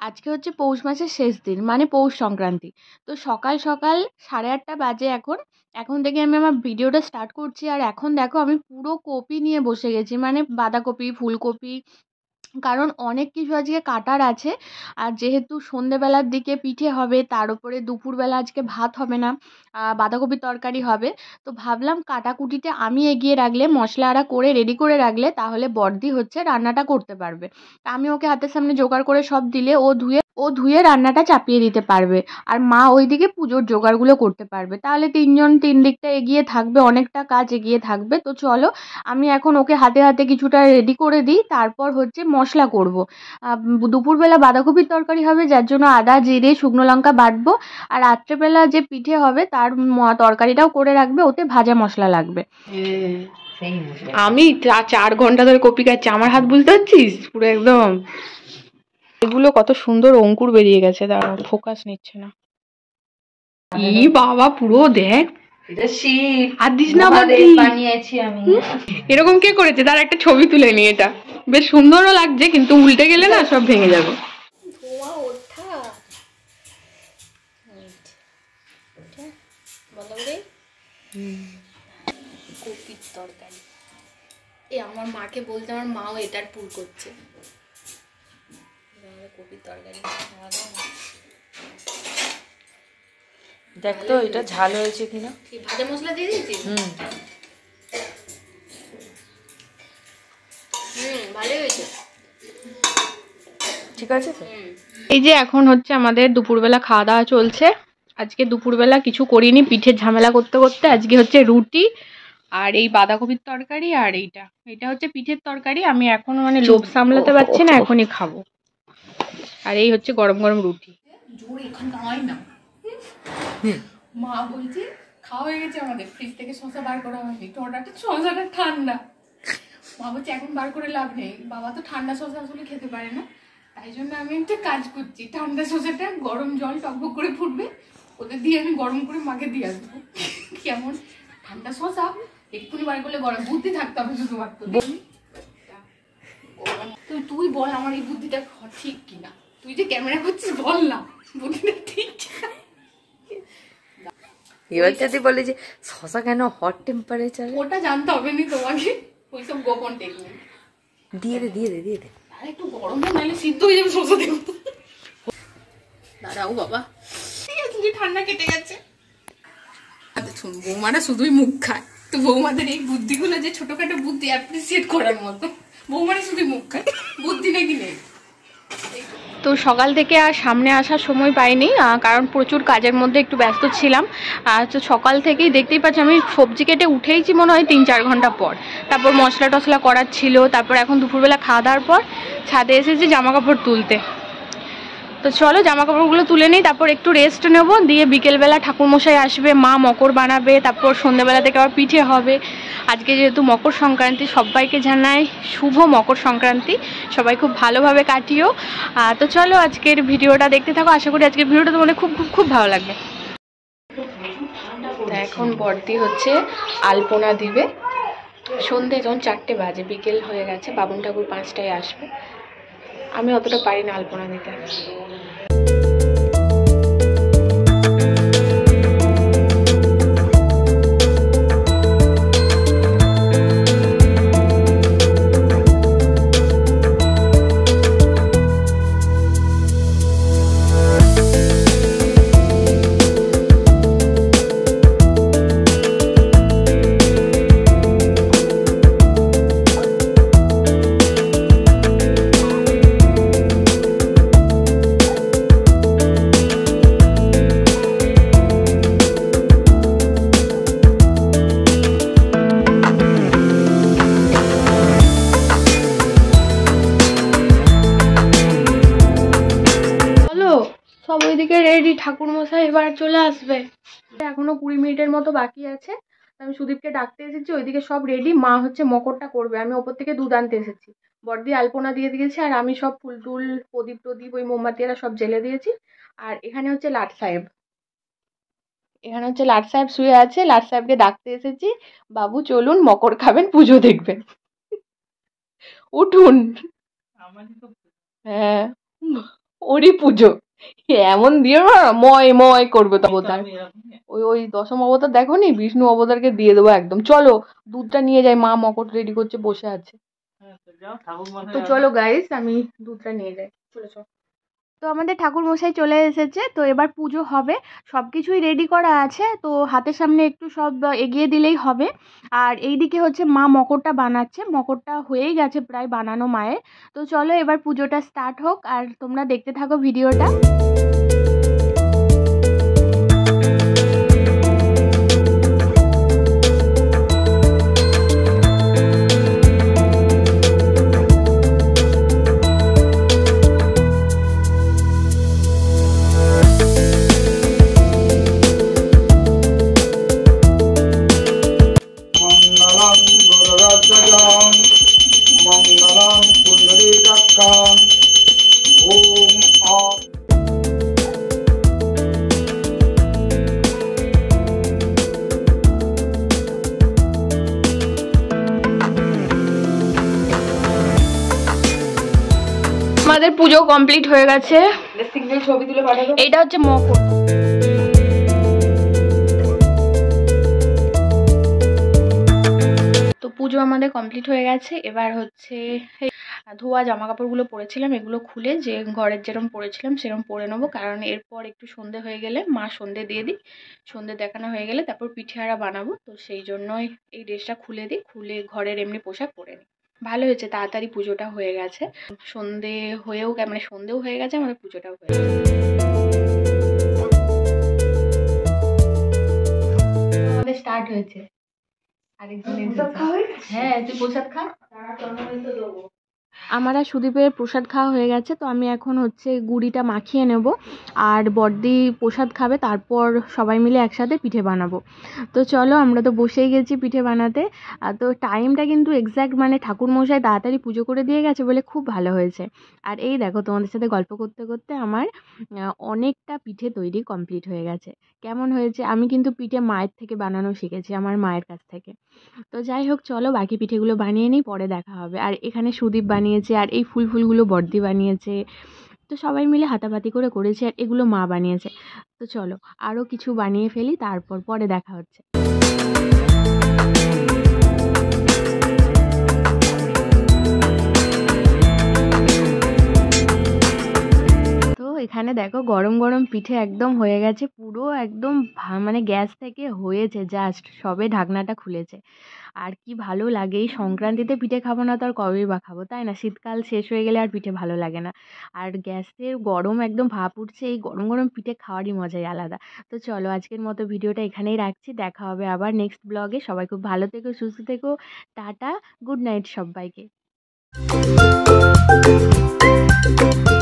আজকে হচ্ছে পৌষ মাসের শেষ দিন, মানে পৌষ সংক্রান্তি। তো সকাল সকাল 8:30 বাজে এখন। এখন থেকে আমি আমার ভিডিওটা স্টার্ট করছি। আর এখন দেখো আমি পুরো কপি নিয়ে বসে গেছি, মানে বাঁধাকপি, ফুলকপি, কারণ অনেক কিছু আজকে কাটার আছে। আর যেহেতু সন্ধেবেলার দিকে পিঠে হবে, তার উপরে দুপুরবেলা আজকে ভাত হবে না, বাঁধাকপির তরকারি হবে। তো ভাবলাম কাটাকুটিতে আমি এগিয়ে রাখলে, মশলা আরা করে রেডি করে রাখলে, তাহলে বড়দি হচ্ছে রান্নাটা করতে পারবে। তা আমি ওকে হাতের সামনে জোগাড় করে সব দিলে ও ধুয়ে রান্নাটা চাপিয়ে দিতে পারবে। আর মা ওইদিকে পুজোর জোগাড়গুলো করতে পারবে। তাহলে তিনজন তিন দিকটা এগিয়ে থাকবে, অনেকটা কাজ এগিয়ে থাকবে। তো চলো আমি এখন ওকে হাতে হাতে কিছুটা রেডি করে দিই, তারপর হচ্ছে মশলা করব। দুপুরবেলা বাঁধাকপির তরকারি হবে, যার জন্য আদা জিরে শুকনো লঙ্কা বাটবো। আর রাত্রেবেলা যে পিঠে হবে তার তরকারিটাও করে রাখবে, ওতে ভাজা মশলা লাগবে। আমি 4 ঘন্টা ধরে কপি কাটছি, আমার হাত বুঝতে পারছিস পুরো একদম। এগুলো কত সুন্দর অঙ্কুর বেরিয়ে গেছে, দাঁড়াও ফোকাস নিচ্ছে না। ই বাবা, পুরো দেখ। আর দিস না বানিয়েছি আমি। এরকম কে করেছে? তার একটা ছবি তুলে নি, এটা বেশ সুন্দরও লাগছে, কিন্তু উল্টে গেলে না সব ভেঙে যাবে। ধোয়া ওঠা কপির তরকারি। আমার মাকে বলতে, আমার মাও এটার পুর করছে। কপির তরকারি দেখ তো এটা ঝাল হয়েছে কিনা। ভাজা মশলা দিয়ে দিয়েছি। ভালোই হয়েছে, ঠিক আছে তো। এই যে এখন হচ্ছে আমাদের দুপুরবেলা খাওয়া দাওয়া চলছে। আজকে দুপুরবেলা কিছু করিনি, পিঠের ঝামেলা করতে করতে। আজকে হচ্ছে রুটি আর এই বাঁধাকপির তরকারি, আর এটা হচ্ছে পিঠের তরকারি। আমি এখনো মানে লোভ সামলাতে পারছি না, এখনই খাবো। আর এই হচ্ছে গরম গরম রুটি। মা বলছে খাওয়া হয়ে গেছে, আমাদের ফ্রিজ থেকে শসা বার করা হয়নি, টোটাটা শসাটা ঠান্ডা। মা বলছে এখন বার করে লাভ নেই, বাবা তো ঠান্ডা শসা আসলে খেতে পারে না। তাই জন্য আমি একটা কাজ করছি, ঠান্ডা শসাটা গরম জল টকবক করে ফুটবে, ওদের দিয়ে আমি গরম করে মাকে দিয়ে আসবো। কেমন ঠান্ডা শসা এক্ষুনি বার করলে গরম, বুদ্ধি থাকতে হবে শুধুমাত্র। তুই বল আমার এই বুদ্ধিটা ঠিক কিনা, তুই যে ক্যামেরা করছিস বল না বুদ্ধিটা ঠিক। এবার যদি বলে যে শসা কেন হট টেম্পারেচার, ওটা জানতে হবে না তোমাকে, ওইসব গোপন টেকনিক। দিয়ে দে আর একটু গরম নাহলে সিদ্ধ হয়ে যাবে শসা দেব। দাঁড়াও বাবা, ঠিক আছে ঠান্ডা কেটে গেছে। শুন, বৌমারা শুধুই মুখ খায়, তো বৌমাদের এই বুদ্ধিগুলো যে ছোটখাটো বুদ্ধি অ্যাপ্রিসিয়েট করার মতো, বৌমারা শুধুই মুখ খায়, বুদ্ধি নাকি নেই। তো সকাল থেকে আর সামনে আসার সময় পাইনি, কারণ প্রচুর কাজের মধ্যে একটু ব্যস্ত ছিলাম। তো সকাল থেকেই দেখতেই পাচ্ছি আমি সবজি কেটে উঠেইছি মনে হয় 3-4 ঘন্টা পর। তারপর মশলা টশলা করার ছিল, তারপর এখন দুপুরবেলা খাওয়া দাওয়ার পর ছাদে এসেছি জামা কাপড় তুলতে। তো চলো জামা কাপড়গুলো তুলে নিই, তারপর একটু রেস্ট নেবো, দিয়ে বিকেলবেলা ঠাকুরমশাই আসবে, মা মকর বানাবে, তারপর সন্ধ্যাবেলা থেকে আবার পিঠে হবে। আজকে যেহেতু মকর সংক্রান্তি, সবাইকে জানাই শুভ মকর সংক্রান্তি, সবাই খুব ভালোভাবে কাটিও। তো চলো আজকের ভিডিওটা দেখতে থাকো, আশা করি আজকের ভিডিওটা তোমাদের খুব খুব খুব ভালো লাগবে। এখন বড়দি হচ্ছে আলপনা দিবে, সন্ধ্যে যখন 4টে বাজে, বিকেল হয়ে গেছে, বাবুন ঠাকুর 5টায় আসবে। আমি অতটা পারি না আলপনা দিতে। সব ওইদিকে রেডি, ঠাকুর মশাই এবার চলে আসবে, এখনো 20 মিনিটের মতো বাকি আছে। আমি সুদীপকে ডাকতে এসেছি, ওইদিকে সব রেডি। মা হচ্ছে মকরটা করবে, আমি ওপর থেকে দুধ আনতে এসেছি। বড়দি আলপনা দিয়ে দিয়েছে, আর আমি সব ফুল টুল প্রদীপ টদীপ ওই মোমবাতিরা সব জ্বেলে দিয়েছি। আর এখানে হচ্ছে লাট সাহেব শুয়ে আছে, লাট সাহেবকে ডাকতে এসেছি। বাবু চলুন, মকর খাবেন, পুজো দেখবেন, উঠুন। হ্যাঁ ওরই পুজো এমন দিয়ে না ময় ময় করবে তো অবতার। ওই দশম অবতার দেখো নি, বিষ্ণু অবতারকে দিয়ে দেবো একদম। চলো দুধটা নিয়ে যাই, মা মকর রেডি করছে, বসে আছে। তো চলো গাইস, আমি দুধটা নিয়ে যাই, চলো চলো। তো আমাদের ঠাকুর মশাই চলে এসেছে, তো এবার পুজো হবে, সব কিছুই রেডি করা আছে, তো হাতের সামনে একটু সব এগিয়ে দিলেই হবে। আর এইদিকে হচ্ছে মা মকরটা বানাচ্ছে, মকরটা হয়েই গেছে প্রায় বানানো মায়ের। তো চলো এবার পুজোটা স্টার্ট হোক, আর তোমরা দেখতে থাকো ভিডিওটা। मङ्गलं गुरुरध्वजां मङ्गलं पुण्डरीकाक्षां ॐ आ আমাদের পুজো কমপ্লিট হয়ে গেছে। সিঙ্গেল ছবি তুলে পাঠাবো। এইটা হচ্ছে মকর। তো পুজো আমাদের কমপ্লিট হয়ে গেছে, এবার হচ্ছে ধোয়া জামা কাপড়গুলো পরেছিলাম এগুলো খুলে, যে ঘরের যেরকম পরেছিলাম সেরকম পরে নেবো, কারণ এরপর একটু সন্ধে হয়ে গেলে মা সন্ধে দিয়ে দিই, সন্ধে দেখানো হয়ে গেলে তারপর পিঠে আরা বানাবো, তো সেই জন্যই এই ড্রেসটা খুলে দিই, খুলে ঘরের এমনি পোশাক পরে নিই। ভালো হয়েছে, তাড়াতাড়ি পুজোটা হয়ে গেছে, সন্ধে হয়েও মানে সন্ধেও হয়ে গেছে, আমাদের পুজোটাও হয়ে গেছে। আমাদের স্টার্ট হয়েছে, আরেকজন হ্যাঁ তুই প্রসাদ খা। আমার আর সুদীপের প্রসাদ খাওয়া হয়ে গেছে, তো আমি এখন হচ্ছে গুড়িটা মাখিয়ে নেব, আর বড়দি প্রসাদ খাবে, তারপর সবাই মিলে একসাথে পিঠে বানাবো। তো চলো, আমরা তো বসেই গেছি পিঠে বানাতে। তো টাইমটা কিন্তু এক্স্যাক্ট, মানে ঠাকুরমশাই তাড়াতাড়ি পুজো করে দিয়ে গেছে বলে খুব ভালো হয়েছে। আর এই দেখো, তোমাদের সাথে গল্প করতে করতে আমার অনেকটা পিঠে তৈরি কমপ্লিট হয়ে গেছে। কেমন হয়েছে? আমি কিন্তু পিঠে মায়ের থেকে বানানো শিখেছি, আমার মায়ের কাছ থেকে। তো যাই হোক, চলো বাকি পিঠেগুলো বানিয়ে নিই, পরে দেখা হবে। আর এখানে সুদীপ বানিয়েছে, আর এই ফুলগুলো বড়দি বানিয়েছে, তো সবাই মিলে হাতাপাতি করে করেছে, আর এগুলো মা বানিয়েছে। তো চলো আরও কিছু বানিয়ে ফেলি, তারপর পরে দেখা হচ্ছে। তো এখানে দেখো গরম গরম পিঠে একদম হয়ে গেছে, পুরো একদম মানে গ্যাস থেকে হয়েছে জাস্ট, সবে ঢাকনাটা খুলেছে। আর কি ভালো লাগে, এই সংক্রান্তিতে পিঠে খাবো না তো আর কবেই বা খাবো, তাই না? শীতকাল শেষ হয়ে গেলে আর পিঠে ভালো লাগে না। আর গ্যাসের গরম একদম ভাপ উঠছে, এই গরম গরম পিঠে খাওয়ারই মজাই আলাদা। তো চলো আজকের মতো ভিডিওটা এখানেই রাখছি, দেখা হবে আবার নেক্সট ব্লগে। সবাই খুব ভালো থেকো, সুস্থ থেকো, টাটা, গুড নাইট সবাইকে।